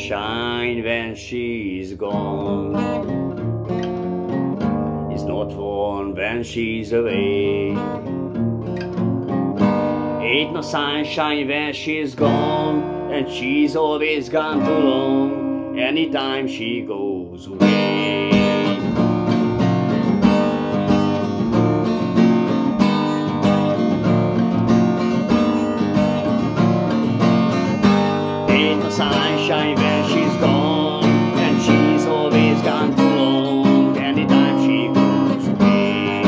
sunshine when she's gone. It's not fun when she's away. Ain't no sunshine when she's gone, and she's always gone too long, anytime she goes away. Ain't no sunshine when she's gone, and she's always gone too long, anytime she goes away.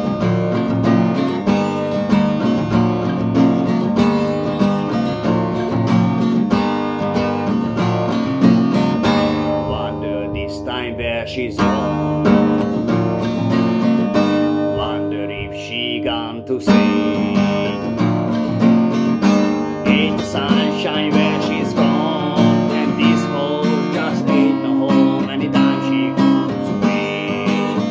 Wonder this time where she's gone. Wonder if she gone to stay. Ain't no sunshine where she's gone, and this hole just ain't no home anytime she goes away.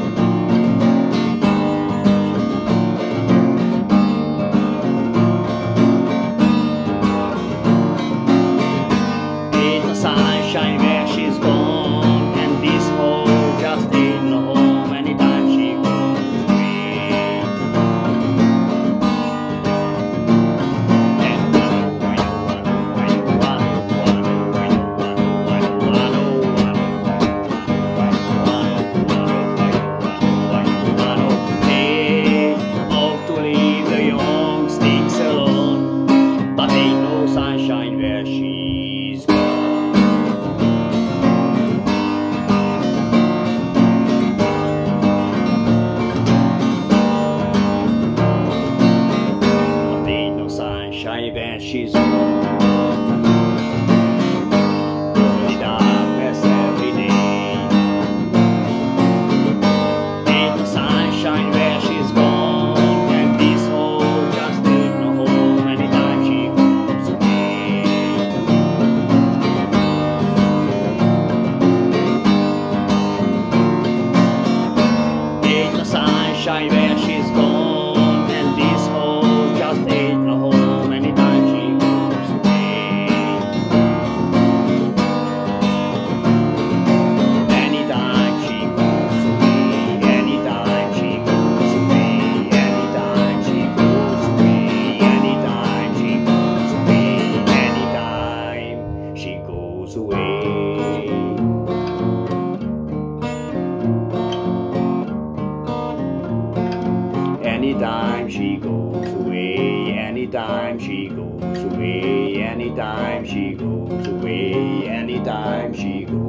Ain't no sunshine where she's gone, and this hole just ain't no home anytime she goes away. They ought to leave the young sticks alone, but ain't no sunshine where she's gone. But ain't no sunshine when she's gone. Only darkness every day. Ain't no sunshine where she's gone, and this hole just ain't no home anytime she goes away. Ain't no sunshine where she's gone, and this hole just ain't no home anytime she goes away. Anytime she goes away, anytime she goes away, anytime she goes away, anytime she goes away, anytime she goes away. Anytime she goes away, anytime she goes away, anytime she goes away, anytime she goes